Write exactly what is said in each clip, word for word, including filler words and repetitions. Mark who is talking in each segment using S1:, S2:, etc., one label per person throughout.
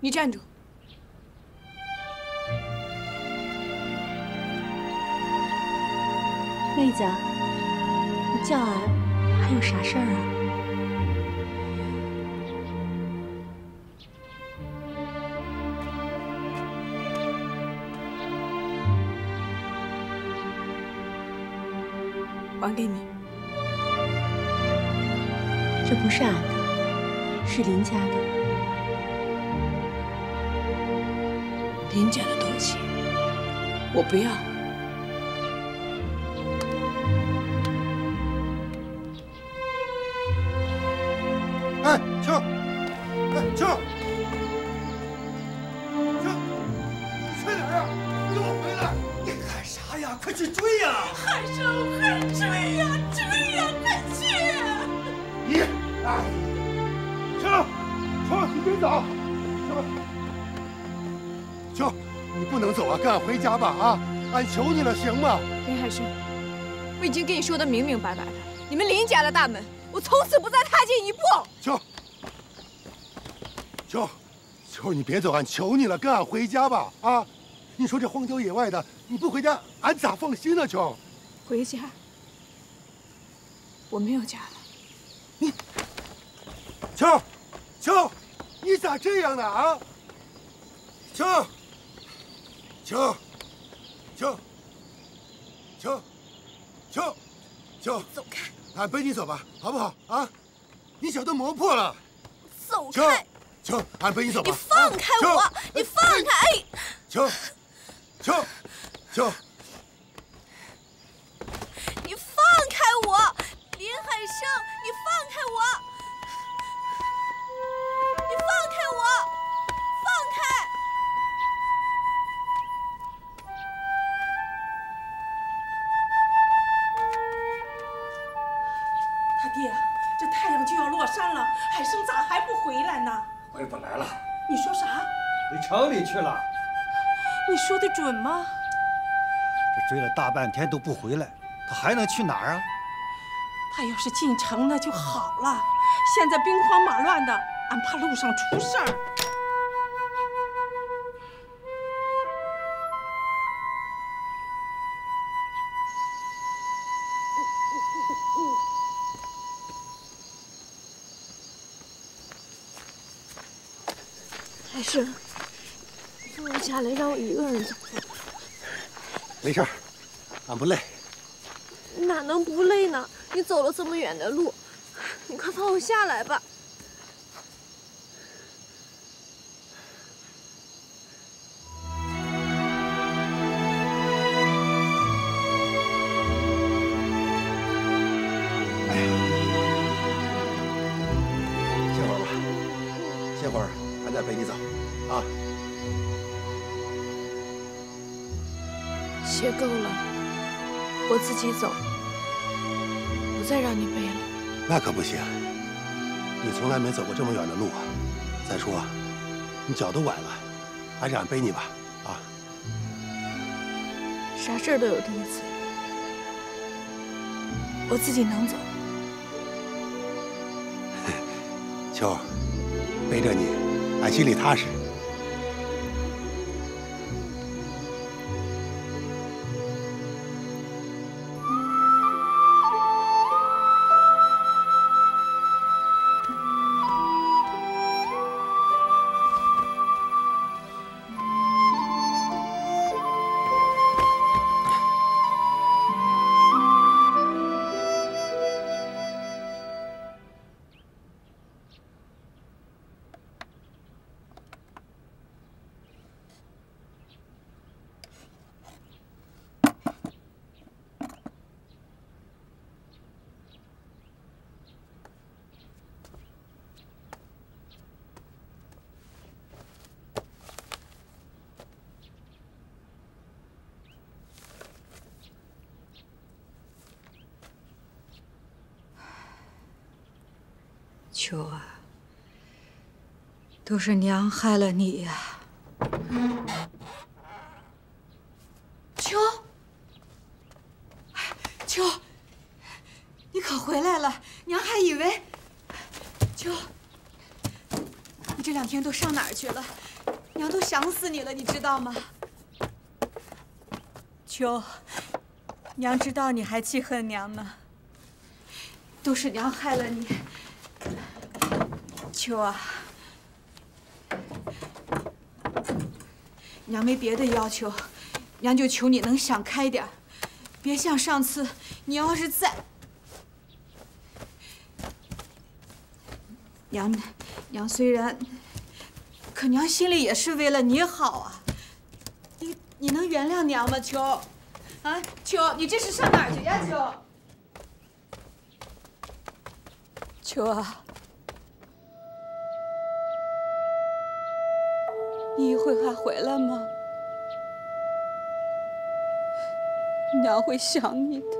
S1: 你站住！
S2: 妹子，你叫俺还有啥事儿啊？
S1: 还给你。
S2: 这不是俺的，是林家的。
S1: 林家的东西，我不要。
S3: 哎，秋，哎，秋，秋，你去哪儿啊？给我回来！你干啥呀？快去追呀！
S4: 海生，快追呀，追呀，快去！
S3: 你，哎，秋，秋，你别走，秋，秋，你不能走啊，跟俺回家吧啊！俺求你了，行吗？
S1: 林海生，我已经跟你说的明明白白了，你们林家的大门，我从此不再踏进一步。
S3: 秋，秋，秋，你别走，俺求你了，跟俺回家吧啊！你说这荒郊野外的，你不回家，俺咋放心呢？秋，
S1: 回家，我没有家了。
S3: 你，秋，秋，你咋这样呢啊？秋，秋，秋，秋，秋，秋，
S4: 走开！
S3: 俺背你走吧，好不好啊？你脚都磨破了。
S4: 走开！
S3: 秋，俺背你走吧。
S4: 你放开我！你放开！哎！
S3: 秋，秋，秋，
S4: 你放开我！林海生，你放开我！你放开我！放开！
S5: 他爹，这太阳就要落山了，海生咋还不回来呢？
S6: 回不来了。
S5: 你说啥？
S6: 回城里去了。
S5: 你说的准吗？
S6: 这追了大半天都不回来，他还能去哪儿啊？
S5: 他要是进城那就好了，现在兵荒马乱的，俺怕路上出事儿。
S2: 海生，放我下来，让我一个人走。
S3: 没事儿，俺不累。
S2: 哪能不累呢？你走了这么远的路，你快放我下来吧。
S3: 哎呀，歇会儿吧，歇会儿，俺再陪你走，啊。
S1: 歇够了，我自己走，不再让你背了。
S3: 那可不行，你从来没走过这么远的路啊！再说，你脚都崴了，还是俺背你吧，啊！
S1: 啥事儿都有第一次，我自己能走。
S3: 秋，背着你，俺心里踏实。
S7: 秋啊，都是娘害了你呀！
S5: 秋，秋，你可回来了，娘还以为秋，
S1: 你这两天都上哪儿去了？娘都想死你了，你知道吗？秋，娘知道你还记恨娘呢，都是娘害了你。秋啊，娘没别的要求，娘就求你能想开点，别像上次，你要是再……娘，娘虽然，可娘心里也是为了你好啊。你你能原谅娘吗，秋？啊，秋，你这是上哪儿去呀，秋？秋啊，你一会还回来吗？娘会想你的。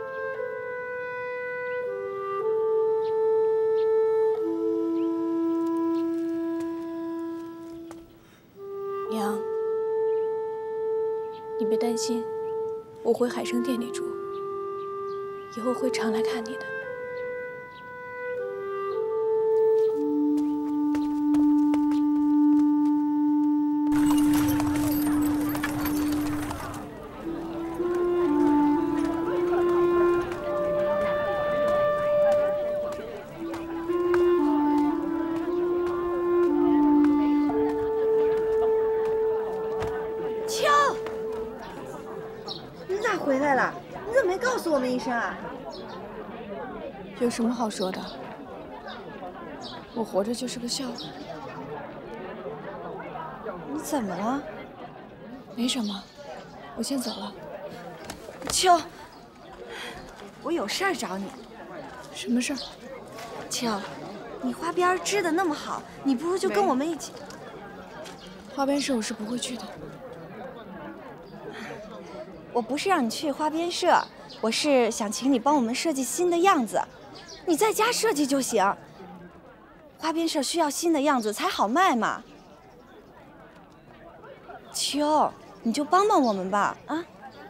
S2: 娘，你别担心，我回海生店里住，以后会常来看你的。
S4: 回来了，你怎么没告诉我们一声啊？
S2: 有什么好说的？我活着就是个笑话。
S4: 你怎么了？
S2: 没什么，我先走了。
S4: 秋，我有事儿找你。
S2: 什么事儿？
S4: 秋，你花边织的那么好，你不如就跟我们一起。
S2: 花边社我是不会去的。
S4: 我不是让你去花边社，我是想请你帮我们设计新的样子，你在家设计就行。花边社需要新的样子才好卖嘛。秋，你就帮帮我们吧，啊！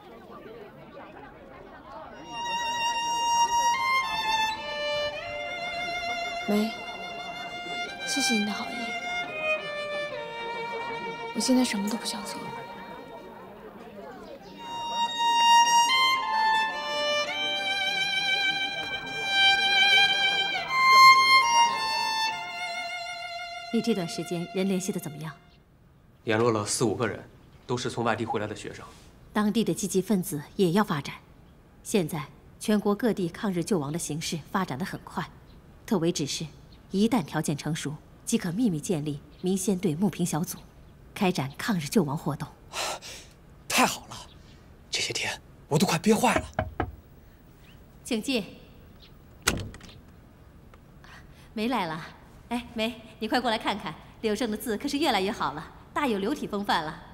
S2: 梅，谢谢你的好意，我现在什么都不想做了。
S8: 你这段时间人联系的怎么样？
S9: 联络了四五个人，都是从外地回来的学生。
S8: 当地的积极分子也要发展。现在全国各地抗日救亡的形势发展得很快，特委指示，一旦条件成熟，即可秘密建立民先队募兵小组，开展抗日救亡活动。
S10: 太好了，这些天我都快憋坏了。
S8: 请进。梅来了。哎，梅，你快过来看看，柳胜的字可是越来越好了，大有流体风范了。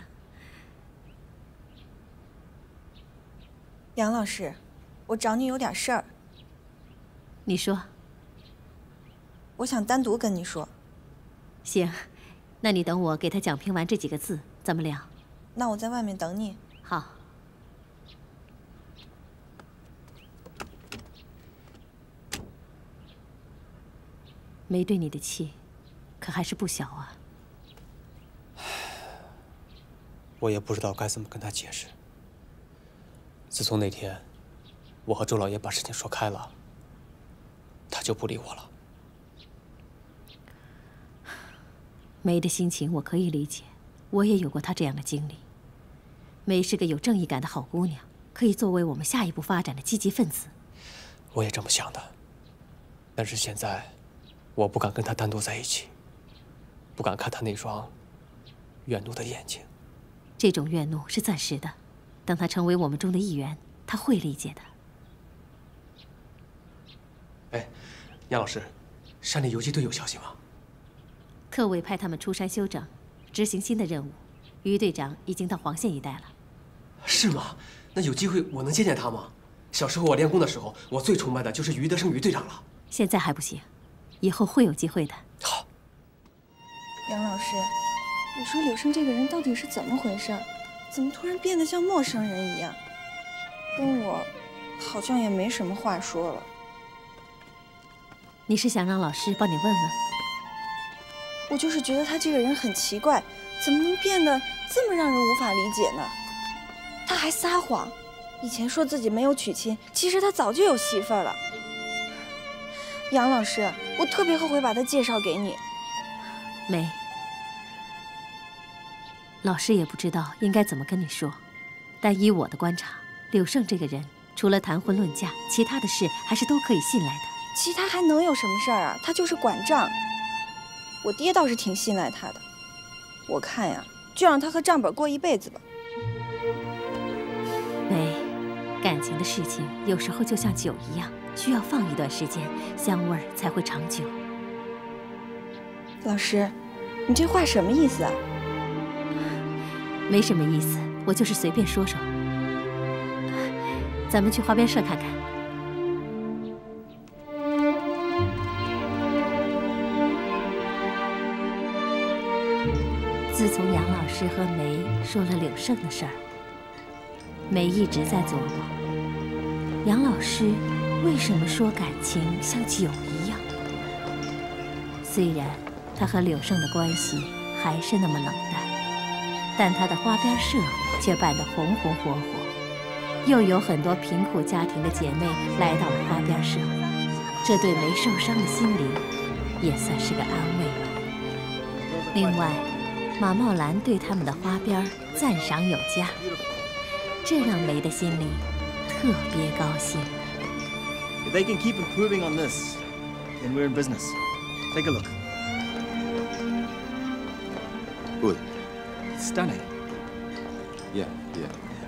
S4: 杨老师，我找你有点事儿。
S8: 你说。
S4: 我想单独跟你说。
S8: 行，那你等我给他讲评完这几个字，咱们聊。
S4: 那我在外面等你。
S8: 好。梅对你的气，可还是不小啊。
S10: 我也不知道该怎么跟他解释。自从那天，我和周老爷把事情说开了，他就不理我了。
S8: 梅的心情我可以理解，我也有过她这样的经历。梅是个有正义感的好姑娘，可以作为我们下一步发展的积极分子。
S10: 我也这么想的，但是现在。我不敢跟他单独在一起，不敢看他那双怨怒的眼睛。
S8: 这种怨怒是暂时的，当他成为我们中的一员，他会理解的。
S9: 哎，杨老师，山里游击队有消息吗？
S8: 特委派他们出山休整，执行新的任务。于队长已经到黄县一带了。
S9: 是吗？那有机会我能见见他吗？小时候我练功的时候，我最崇拜的就是于德生于队长了。
S8: 现在还不行。以后会有机会的。
S10: 好，
S4: 杨老师，你说柳生这个人到底是怎么回事？怎么突然变得像陌生人一样？跟我好像也没什么话说了。
S8: 你是想让老师帮你问问？
S4: 我就是觉得他这个人很奇怪，怎么能变得这么让人无法理解呢？他还撒谎，以前说自己没有娶亲，其实他早就有媳妇儿了。杨老师，我特别后悔把他介绍给你。
S8: 梅，老师也不知道应该怎么跟你说，但依我的观察，柳胜这个人除了谈婚论嫁，其他的事还是都可以信赖的。
S4: 其他还能有什么事儿啊？他就是管账。我爹倒是挺信赖他的，我看呀，就让他和账本过一辈子吧。
S8: 梅，感情的事情有时候就像酒一样，需要放一段时间，香味儿才会长久。
S4: 老师，你这话什么意思啊？
S8: 没什么意思，我就是随便说说。咱们去花边社看看。自从杨老师和梅说了柳胜的事儿，梅一直在琢磨，杨老师为什么说感情像酒一样？虽然他和柳胜的关系还是那么冷淡，但他的花边社却办得红红火火，又有很多贫苦家庭的姐妹来到了花边社，这对没受伤的心灵也算是个安慰吧。另外，马茂兰对他们的花边赞赏有加，这让梅的心里特别高兴。
S11: If they can keep improving on this, then we're in business. Take a look.
S12: Good.
S11: Stunning.
S12: Yeah, yeah.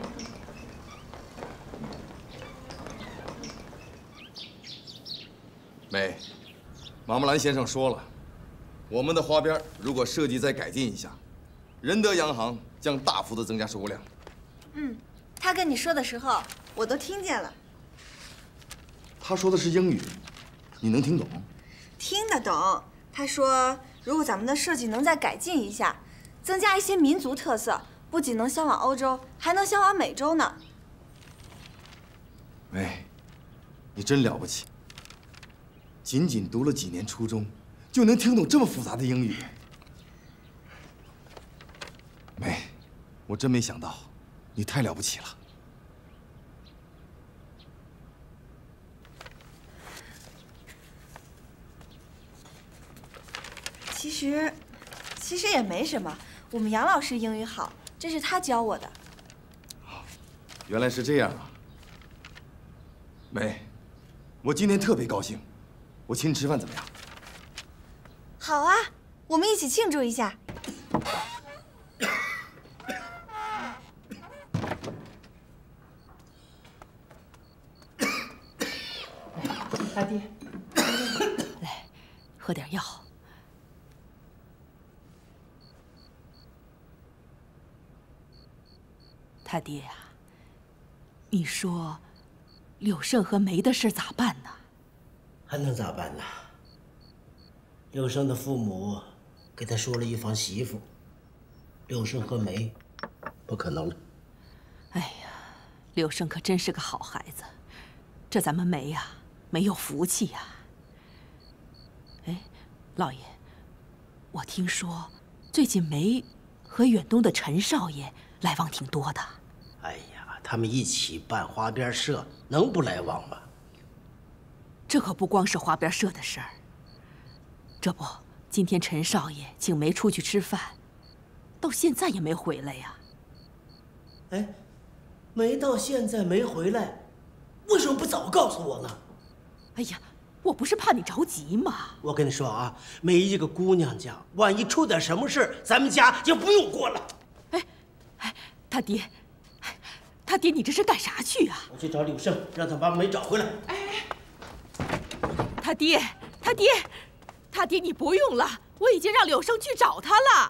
S12: 美，马木兰先生说了，我们的花边如果设计再改进一下，仁德洋行将大幅的增加收购量。
S4: 嗯，他跟你说的时候，我都听见了。
S12: 他说的是英语，你能听懂？
S4: 听得懂。他说，如果咱们的设计能再改进一下，增加一些民族特色，不仅能销往欧洲，还能销往美洲呢。
S12: 美，你真了不起。仅仅读了几年初中，就能听懂这么复杂的英语。美，我真没想到，你太了不起了。
S4: 其实，其实也没什么。我们杨老师英语好，这是他教我的。
S12: 原来是这样啊。美，我今天特别高兴，我请你吃饭怎么样？
S4: 好啊，我们一起庆祝一下。
S5: 大爹，
S13: 来，喝点药。他爹呀，你说，柳胜和梅的事咋办呢？
S14: 还能咋办呢？柳胜的父母给他说了一房媳妇，柳胜和梅不可能了。
S13: 哎呀，柳胜可真是个好孩子，这咱们梅呀没有福气呀。哎，老爷，我听说最近梅和远东的陈少爷来往挺多的。
S14: 哎呀，他们一起办花边社，能不来往吗？
S13: 这可不光是花边社的事儿。这不，今天陈少爷请梅出去吃饭，到现在也没回来呀。
S14: 哎，梅到现在没回来，为什么不早告诉我呢？
S13: 哎呀，我不是怕你着急吗？
S14: 我跟你说啊，梅一个姑娘家，万一出点什么事，咱们家就不用过了。
S13: 哎，哎，他爹。他爹，你这是干啥去啊？
S14: 我去找柳胜，让他把梅找回来。
S13: 哎，他爹，他爹，他爹，你不用了，我已经让柳胜去找他了。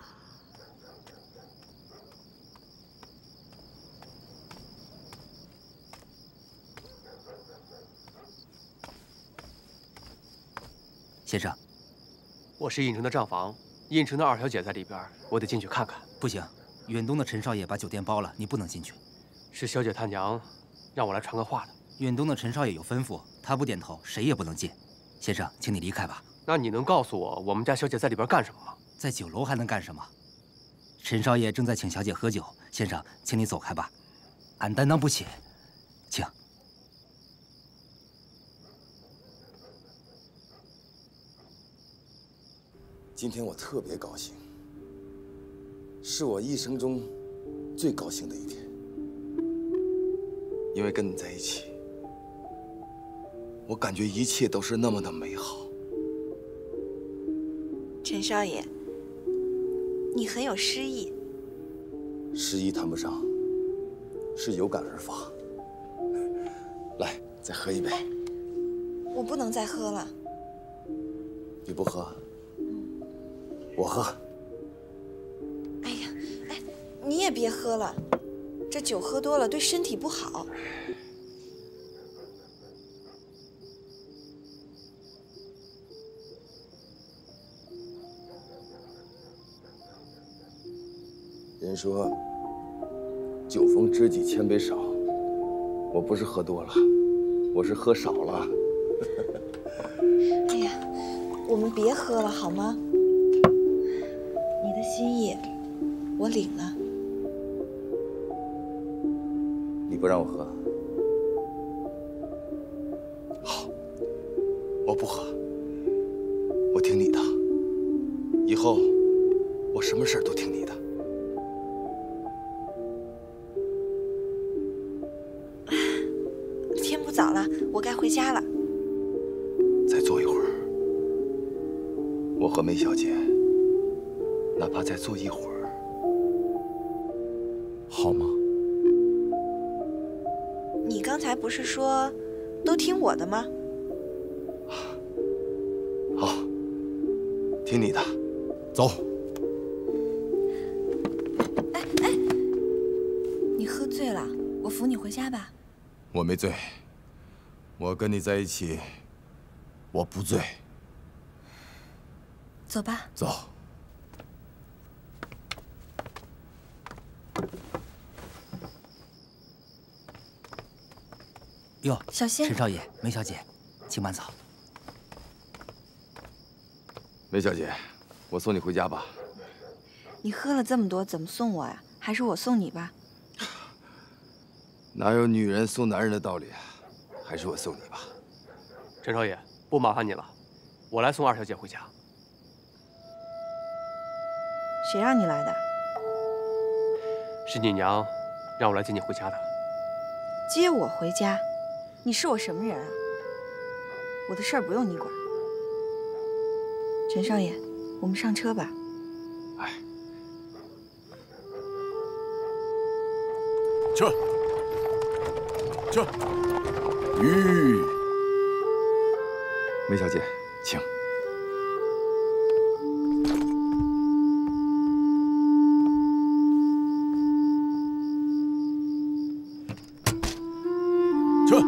S10: 先生，
S9: 我是应城的账房，应城的二小姐在里边，我得进去看看。
S10: 不行，远东的陈少爷把酒店包了，你不能进去。
S9: 是小姐她娘让我来传个话的。
S10: 远东的陈少爷有吩咐，他不点头，谁也不能进。先生，请你离开吧。
S9: 那你能告诉我，我们家小姐在里边干什么吗？
S15: 在酒楼还能干什么？陈少爷正在请小姐喝酒，先生，请你走开吧，俺担当不起，请。
S12: 今天我特别高兴，是我一生中最高兴的一天，因为跟你在一起，我感觉一切都是那么的美好。
S4: 陈少爷，你很有诗意。
S12: 诗意谈不上，是有感而发。来，再喝一杯。
S4: 我不能再喝了。
S12: 你不喝，我喝。
S4: 哎呀，哎，你也别喝了，这酒喝多了对身体不好。
S12: 人说酒逢知己千杯少，我不是喝多了，我是喝少了。
S4: 哎呀，我们别喝了好吗？你的心意我领了。
S12: 你不让我喝，好，我不喝，我听你的。以后我什么事儿都听你的。
S4: 天不早了，我该回家了。
S12: 再坐一会儿，我和梅小姐，哪怕再坐一会儿，好吗？
S4: 你刚才不是说都听我的吗？
S12: 好，听你的，走。
S4: 哎哎，你喝醉了，我扶你回家吧。
S12: 我没醉，我跟你在一起，我不醉。
S4: 走吧。
S12: 走。
S15: 哟，
S4: 小心，
S15: 陈少爷、梅小姐，请慢走。
S12: 梅小姐，我送你回家吧。
S4: 你喝了这么多，怎么送我呀？还是我送你吧。
S12: 哪有女人送男人的道理？还是我送你吧。
S9: 陈少爷，不麻烦你了，我来送二小姐回家。
S4: 谁让你来的？
S9: 是你娘让我来接你回家的。
S4: 接我回家？你是我什么人啊？我的事儿不用你管。陈少爷，我们上车吧。
S12: 哎，
S16: 撤。这，吁，
S12: 梅小姐，请。
S16: 撤。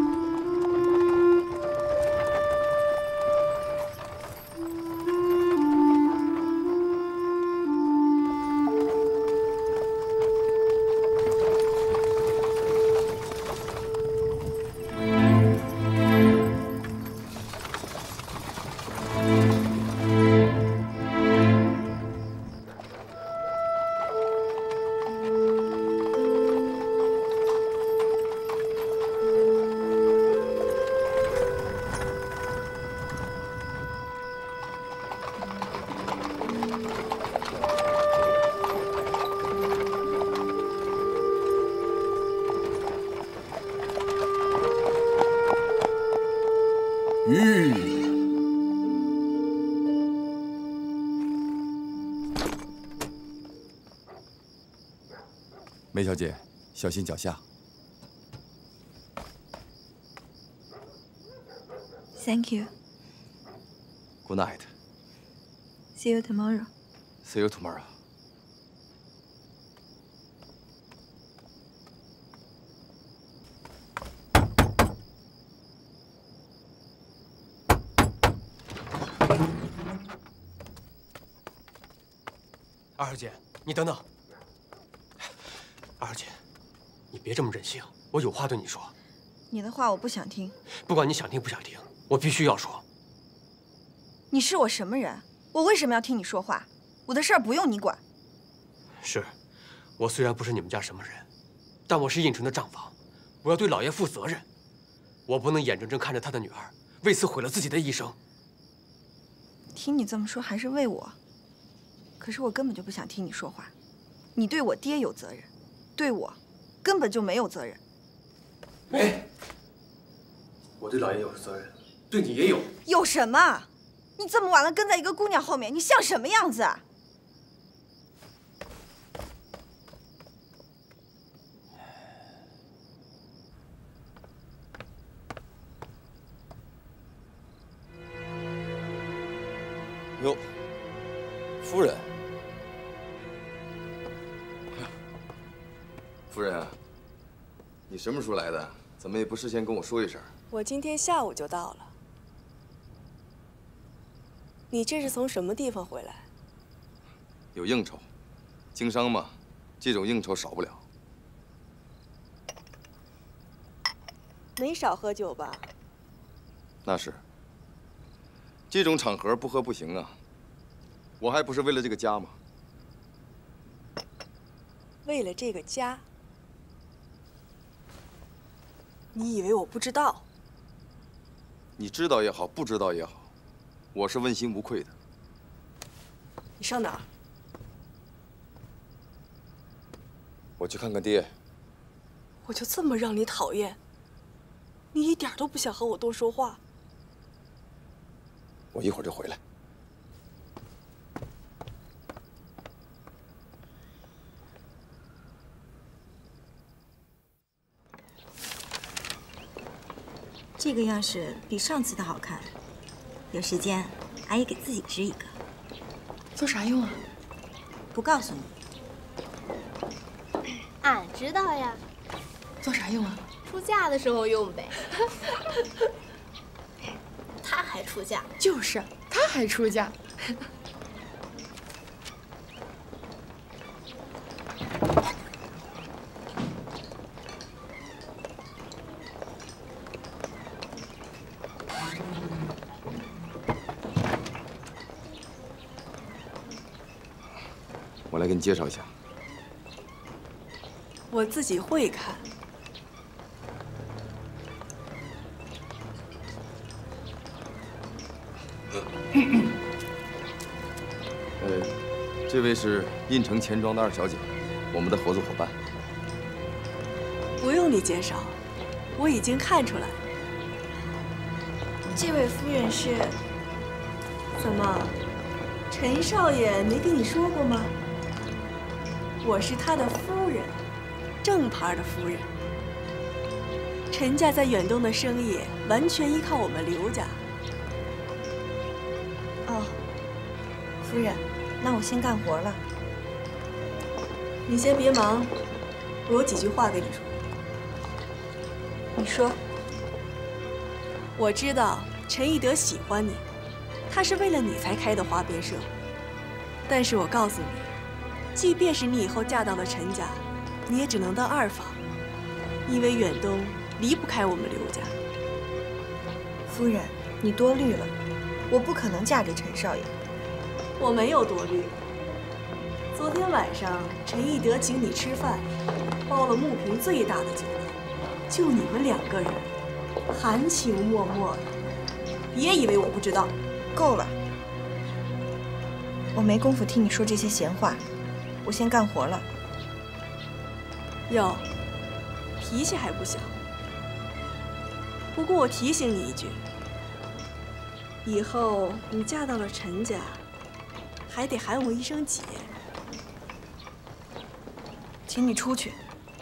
S16: 吁，
S12: 梅小姐，小心脚下。
S4: Thank you.
S12: Good night.
S4: See you tomorrow.
S12: See you tomorrow.
S9: 二小姐，你等等。二小姐，你别这么任性，我有话对你说。
S4: 你的话我不想听。
S9: 不管你想听不想听，我。 我必须要说。
S4: 你是我什么人？我为什么要听你说话？ 我的事儿不用你管。
S9: 是，我虽然不是你们家什么人，但我是应城的账房，我要对老爷负责任。我不能眼睁睁看着他的女儿为此毁了自己的一生。
S4: 听你这么说，还是为我。可是我根本就不想听你说话。你对我爹有责任，对我根本就没有责任。
S9: 梅，我对老爷有责任，对你也有。
S4: 有什么？你这么晚了跟在一个姑娘后面，你像什么样子啊？
S12: 哟，夫人，夫人，你什么时候来的？怎么也不事先跟我说一声？
S17: 我今天下午就到了。你这是从什么地方回来？
S12: 有应酬，经商嘛，这种应酬少不了。
S17: 没少喝酒吧？
S12: 那是。这种场合不喝不行啊！我还不是为了这个家吗？
S17: 为了这个家？你以为我不知道？
S12: 你知道也好，不知道也好，我是问心无愧的。
S17: 你上哪儿？
S12: 我去看看爹。
S17: 我就这么让你讨厌？你一点都不想和我多说话？
S12: 我一会儿就回来。
S18: 这个样式比上次的好看。有时间，阿姨给自己织一个。
S2: 做啥用啊？
S18: 不告诉你。
S2: 俺知道呀。做啥用啊？出嫁的时候用呗。他还出嫁？就是，他还出嫁。
S12: 我来给你介绍一下。
S17: 我自己会看。
S12: 呃，这位是印城钱庄的二小姐，我们的合作伙伴。
S17: 不用你介绍，我已经看出来了。
S4: 这位夫人是？
S17: 怎么，陈少爷没跟你说过吗？我是他的夫人，正牌的夫人。陈家在远东的生意完全依靠我们刘家。
S4: 哦，夫人，那我先干活了。
S17: 你先别忙，我有几句话跟你说。
S4: 你说。
S17: 我知道陈义德喜欢你，他是为了你才开的花边社。但是我告诉你，即便是你以后嫁到了陈家，你也只能当二房，因为远东离不开我们刘家。
S4: 夫人，你多虑了，我不可能嫁给陈少爷。
S17: 我没有多虑。昨天晚上陈义德请你吃饭，包了木坪最大的酒楼，就你们两个人，含情脉脉的。别以为我不知道。
S4: 够了，我没工夫听你说这些闲话，我先干活了。
S17: 哟，脾气还不小。不过我提醒你一句，以后你嫁到了陈家，还得喊我一声姐。
S4: 请你出去。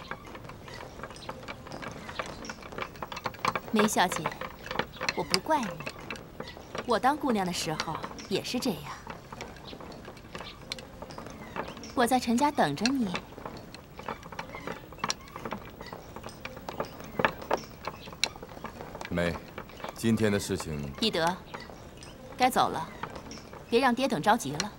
S8: 梅小姐，我不怪你，我当姑娘的时候也是这样。我在陈家等着你。
S12: 梅，今天的事情，
S8: 义德，该走了，别让爹等着急了。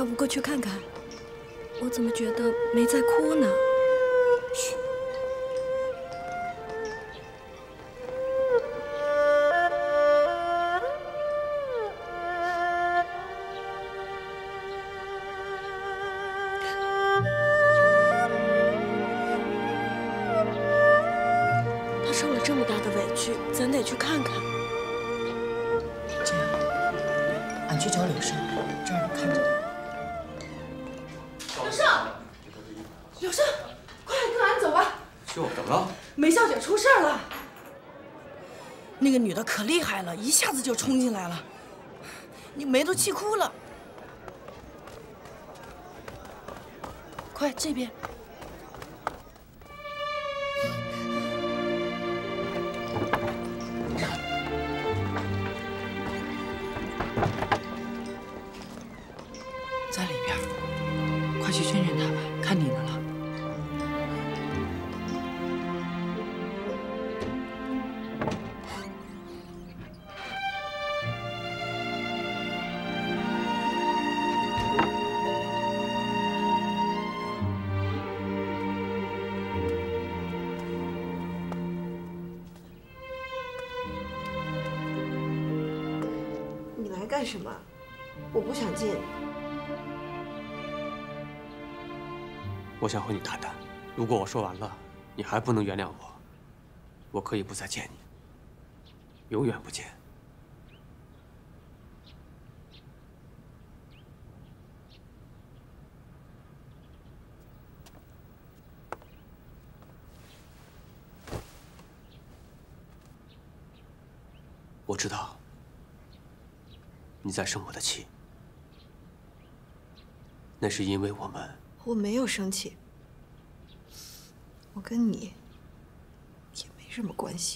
S2: 要不过去看看？我怎么觉得梅在哭呢？
S9: 嘘。
S2: 他受了这么大的委屈，咱得去看看。
S19: 这样，俺去找柳生，这儿你看着。
S1: 柳生，柳生，快跟俺走吧！
S9: 秀，怎么了？
S1: 梅小姐出事了。
S19: 那个女的可厉害了，一下子就冲进来了，你梅都气哭了。快这边。在里边，快去劝劝他吧，看你的了。
S2: 你来干什么？我不想进。
S9: 我想和你谈谈，如果我说完了，你还不能原谅我，我可以不再见你，永远不见。我知道你在生我的气，那是因为我们。
S2: 我没有生气，我跟你也没什么关系。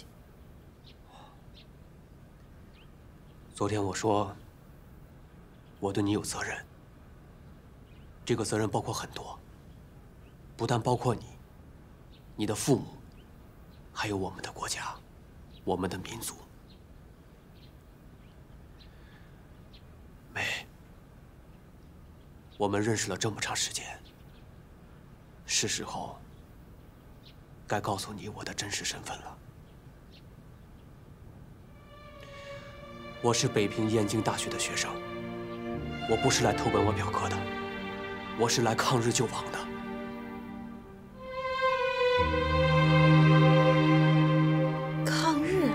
S9: 昨天我说，我对你有责任，这个责任包括很多，不但包括你、你的父母，还有我们的国家、我们的民族。梅，我们认识了这么长时间。是时候该告诉你我的真实身份了。我是北平燕京大学的学生，我不是来投奔我表哥的，我是来抗日救亡的。
S2: 抗日？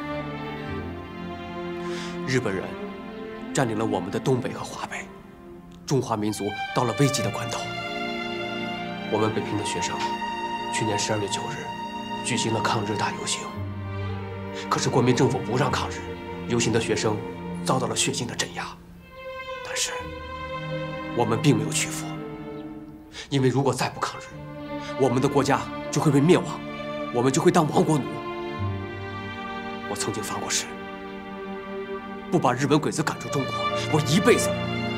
S9: 日本人占领了我们的东北和华北，中华民族到了危急的关头。我们北平的学生，去年十二月九日举行了抗日大游行。可是国民政府不让抗日，游行的学生遭到了血腥的镇压。但是我们并没有屈服，因为如果再不抗日，我们的国家就会被灭亡，我们就会当亡国奴。我曾经发过誓，不把日本鬼子赶出中国，我一辈子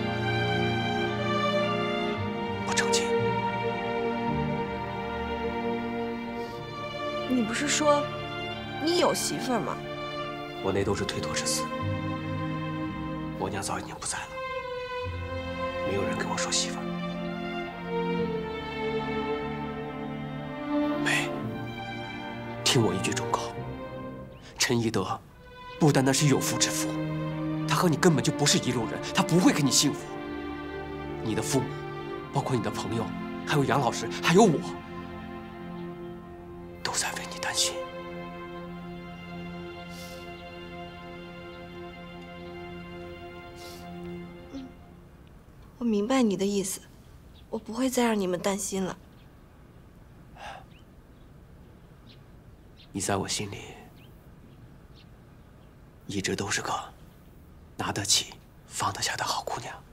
S9: 不成亲。
S2: 你不是说你有媳妇儿吗？
S9: 我那都是推脱之词。我娘早已经不在了，没有人给我说媳妇儿。梅，听我一句忠告，陈义德不单单是有妇之夫，他和你根本就不是一路人，他不会给你幸福。你的父母，包括你的朋友，还有杨老师，还有我，都在为你担心。
S2: 我明白你的意思，我不会再让你们担心了。
S9: 你在我心里一直都是个拿得起、放得下的好姑娘。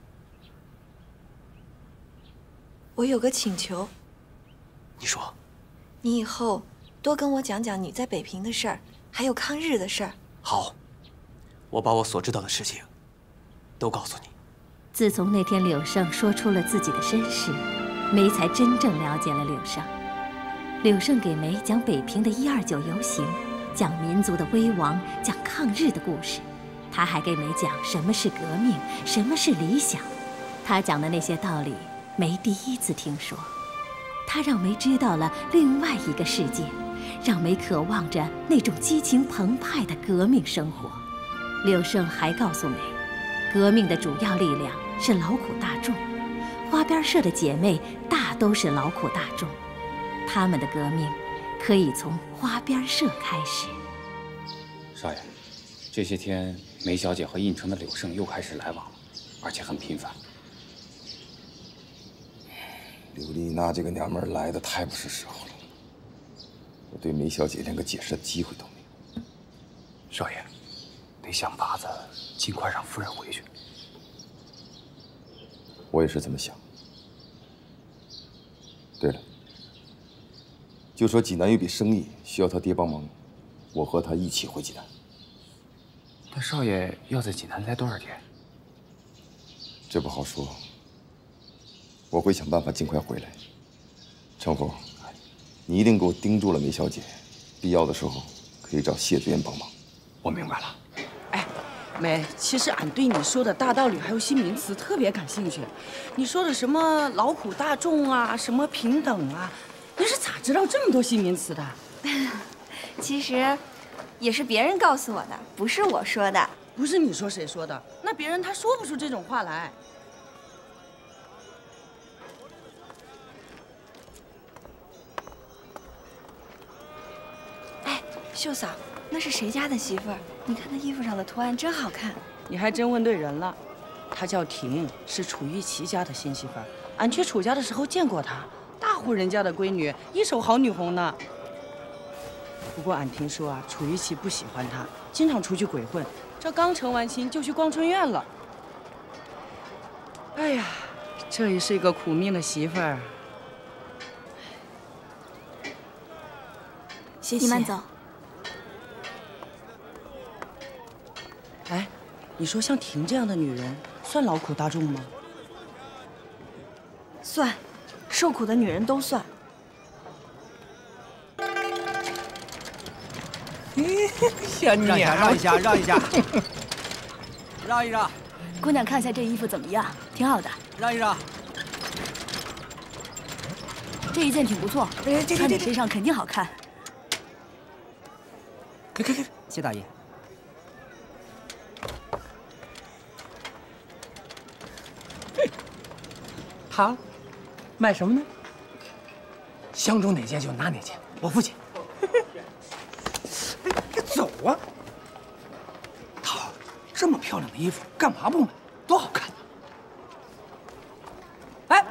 S2: 我有个请求。
S9: 你说。
S2: 你以后多跟我讲讲你在北平的事儿，还有抗日的事儿。
S9: 好，我把我所知道的事情都告诉你。
S8: 自从那天柳胜说出了自己的身世，梅才真正了解了柳胜。柳胜给梅讲北平的一二九游行，讲民族的危亡，讲抗日的故事。他还给梅讲什么是革命，什么是理想。 他讲的那些道理，梅第一次听说。他让梅知道了另外一个世界，让梅渴望着那种激情澎湃的革命生活。柳胜还告诉梅，革命的主要力量是劳苦大众，花边社的姐妹大都是劳苦大众，他们的革命可以从花边社开始。
S20: 少爷，这些天梅小姐和应城的柳胜又开始来往了，而且很频繁。
S12: 刘丽娜这个娘们儿来的太不是时候了，我对梅小姐连个解释的机会都没有。
S20: 少爷，得想法子尽快让夫人回去。
S12: 我也是这么想。对了，就说济南有笔生意需要他爹帮忙，我和他一起回济南。
S20: 那少爷要在济南待多少天？
S12: 这不好说。我会想办法尽快回来。程峰，你一定给我盯住了梅小姐，必要的时候可以找谢主任帮忙。
S20: 我明白了。
S19: 哎，梅，其实俺对你说的大道理还有新名词特别感兴趣。你说的什么劳苦大众啊，什么平等啊，你是咋知道这么多新名词的？
S4: 其实，也是别人告诉我的，不是我说的。
S19: 不是你说谁说的？那别人他说不出这种话来。
S4: 秀嫂，那是谁家的媳妇儿？你看她衣服上的图案真好看。
S19: 你还真问对人了，她叫婷，是楚玉琪家的新媳妇儿。俺去楚家的时候见过她，大户人家的闺女，一手好女红呢。不过俺听说啊，楚玉琪不喜欢她，经常出去鬼混。这刚成完亲就去逛春院了。哎呀，这也是一个苦命的媳妇儿。
S4: 谢谢。你慢走。
S19: 哎，你说像婷这样的女人，算劳苦大众吗？
S4: 算，受苦的女人都算。
S15: 小娘，让一下，让一下，让一让。
S21: 姑娘，看一下这衣服怎么样？挺好的。
S15: 让一让。
S21: 这一件挺不错，穿在身上肯定好看。
S15: 给给给，谢大爷。
S22: 好，卖什么呢？相中哪件就拿哪件，我付钱。哎，走啊！桃，这么漂亮的衣服干嘛不买？多好看呢！哎，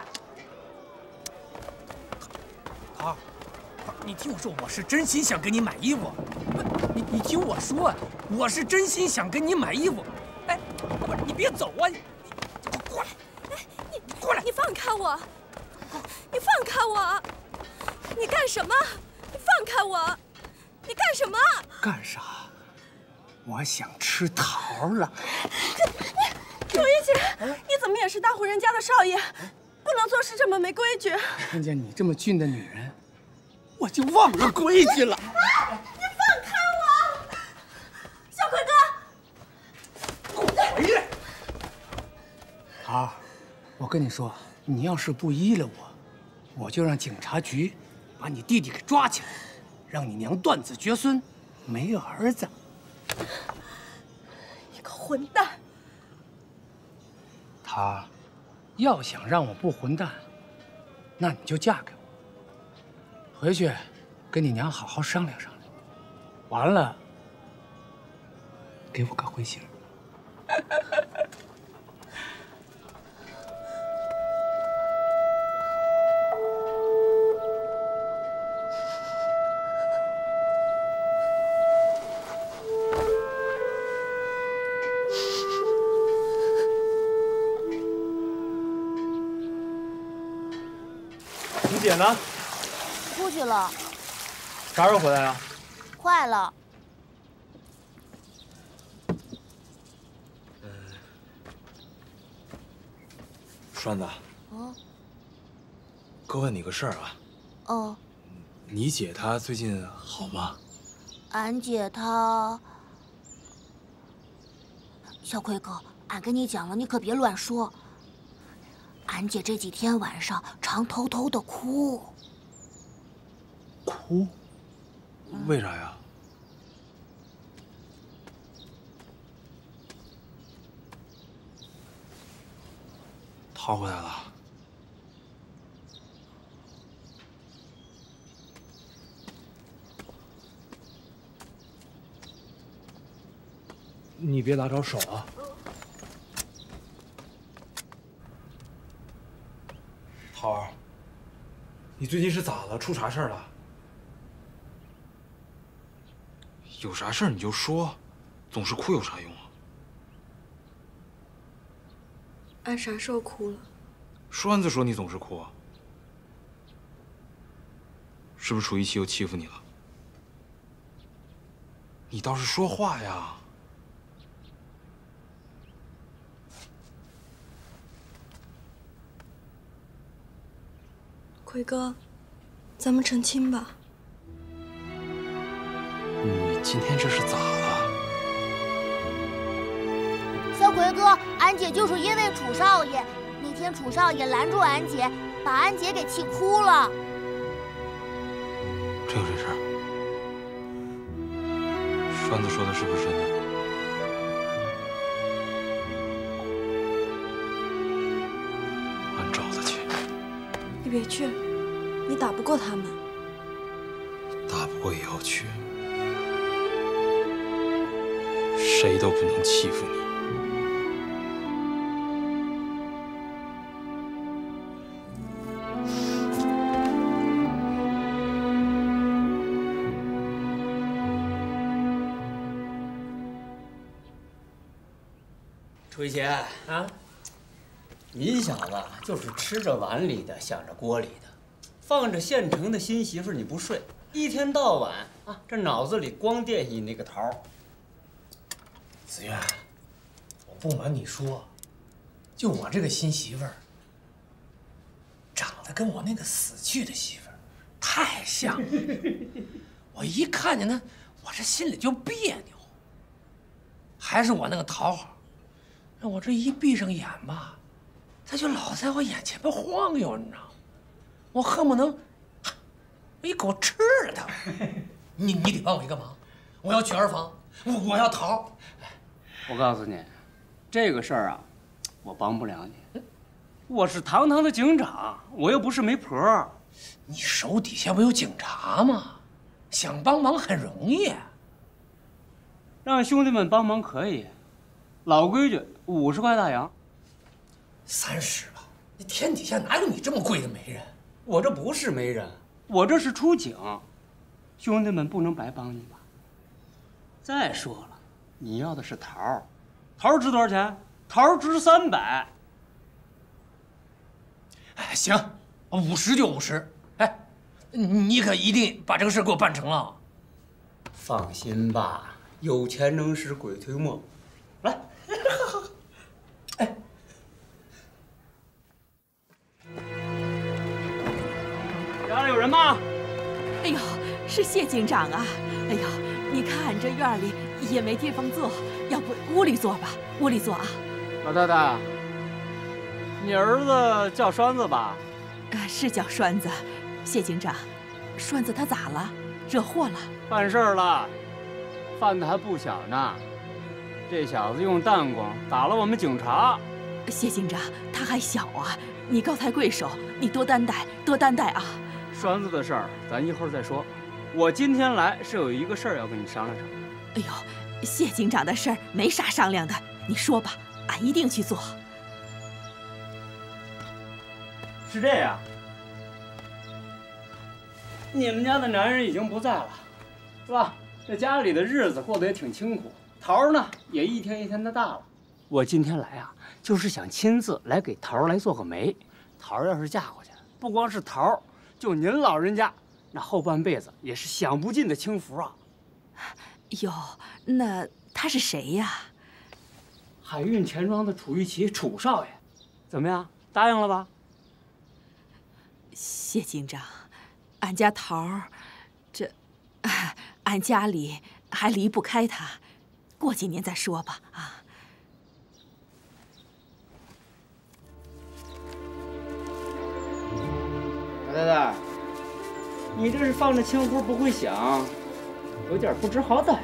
S22: 桃，你听我说，我是真心想给你买衣服。你你听我说，我是真心想跟你买衣服。哎，不是你别走啊！过来。过来！
S21: 你放开我！你放开我！你干什么？你放开我！你干什么？
S22: 干啥？我想吃桃了。
S21: 楚玉姐，你怎么也是大户人家的少爷，不能做事这么没规矩。
S22: 看见你这么俊的女人，我就忘了规矩了。
S21: 你放开我！小奎哥，
S22: 给我回来！桃。我跟你说，你要是不依了我，我就让警察局把你弟弟给抓起来，让你娘断子绝孙，没儿子。
S21: 你个混蛋！
S22: 他要想让我不混蛋，那你就嫁给我，回去跟你娘好好商量商量，完了给我个回信。
S11: 姐呢？
S21: 出去了。
S11: 啥时候回来啊？
S21: 快了。
S11: 嗯。栓子。
S21: 嗯。
S11: 哥问你个事儿啊。
S21: 哦。
S11: 你姐她最近好吗？
S21: 俺姐她……小奎哥，俺跟你讲了，你可别乱说。
S3: 俺姐这几天晚上常偷偷的哭。
S6: 哭？为啥呀？桃回来了。你别打着手啊！桃儿，你最近是咋了？出啥事儿了？有啥事儿你就说，总是哭有啥用啊？
S21: 俺啥时候哭了？
S6: 栓子说你总是哭，是不是楚一奇又欺负你了？你倒是说话呀！
S21: 奎哥，咱们成亲吧。
S6: 你今天这是咋了？
S3: 小奎哥，俺姐就是因为楚少爷，那天楚少爷拦住俺姐，把俺姐给气哭了。
S6: 真有这事儿？栓子说的是不是真的？俺找他去。
S21: 你别去，你打不过他们。
S6: 打不过也要去，谁都不能欺负你。
S23: 楚一奇啊，你小子就是吃着碗里的，想着锅里的，放着现成的新媳妇你不睡，一天到晚啊，这脑子里光惦记那个桃。
S22: 子渊，我不瞒你说，就我这个新媳妇儿，长得跟我那个死去的媳妇儿太像了，我一看见她，我这心里就别扭。还是我那个桃好，让我这一闭上眼吧，她就老在我眼前边晃悠，你知道吗？我恨不能我一口吃了她。你你得帮我一个忙，我要娶儿房，我我要桃。
S23: 我告诉你，这个事儿啊，我帮不了你。我是堂堂的警长，我又不是媒婆。
S22: 你手底下不有警察吗？想帮忙很容易。
S23: 让兄弟们帮忙可以，老规矩，五十块大洋。
S22: 三十吧，那天底下哪有你这么贵的媒人？
S23: 我这不是媒人，我这是出警，兄弟们不能白帮你吧？再说了，你要的是桃儿，桃儿值多少钱？桃儿值三百。
S22: 哎，行，五十就五十。哎，你可一定把这个事给我办成了。
S23: 放心吧，有钱能使鬼推磨。来，哎，家里有人吗？
S13: 哎呦，是谢警长啊！哎呦，你看俺这院里也没地方坐，要不屋里坐吧？屋里坐啊！
S23: 老太太，你儿子叫栓子吧？
S13: 啊，是叫栓子。谢警长，栓子他咋了？惹祸了？
S23: 办事儿了，犯的还不小呢。这小子用弹弓打了我们警察。
S13: 谢警长，他还小啊，你高抬贵手，你多担待，多担待啊！
S23: 栓子的事儿，咱一会儿再说。我今天来是有一个事儿要跟你商量商量。
S13: 哎呦，谢警长的事儿没啥商量的，你说吧，俺一定去做。
S23: 是这样，你们家的男人已经不在了，是吧？这家里的日子过得也挺清苦，桃儿呢也一天一天的大了。我今天来啊，就是想亲自来给桃儿来做个媒。桃儿要是嫁过去，不光是桃儿，就您老人家那后半辈子也是享不尽的清福啊。
S13: 哟，那他是谁呀？
S23: 海运钱庄的楚玉琪，楚少爷，怎么样？答应了吧？
S13: 谢警长，俺家桃儿，这，啊，俺家里还离不开他，过几年再说吧。啊。
S23: 子，你这是放着清壶不会响，有点不知好歹。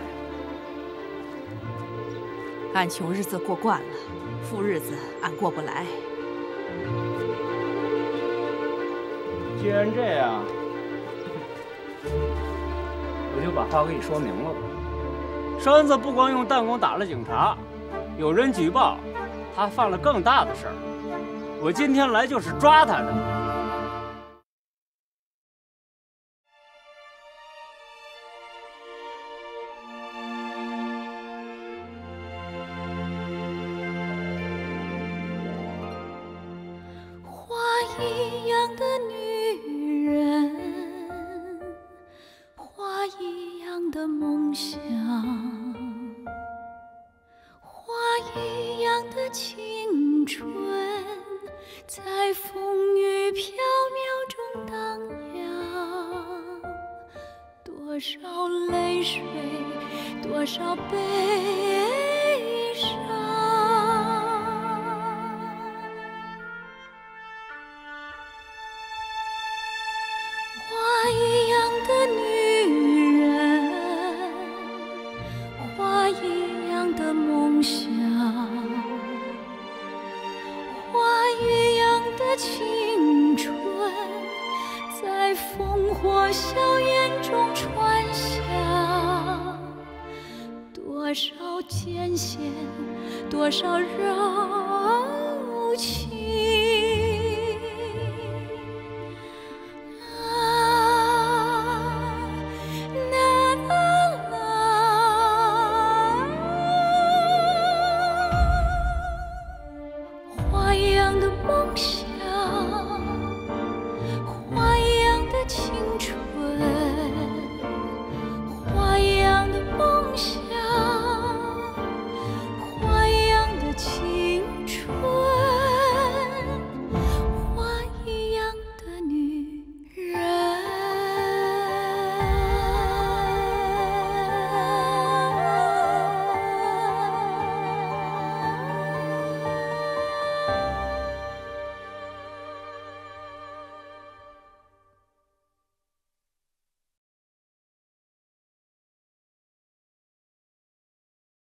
S13: 俺穷日子过惯了，富日子俺过不来。
S23: 既然这样，我就把话给你说明了吧。栓子不光用弹弓打了警察，有人举报他犯了更大的事儿。我今天来就是抓他的。
S5: 花一样的女人，花一样的梦想，花一样的青春，在风雨飘渺中荡漾。多少泪水，多少悲伤。花一样的女人，花一样的梦想，花一样的青春，在烽火硝烟中传响。多少艰险，多少柔情。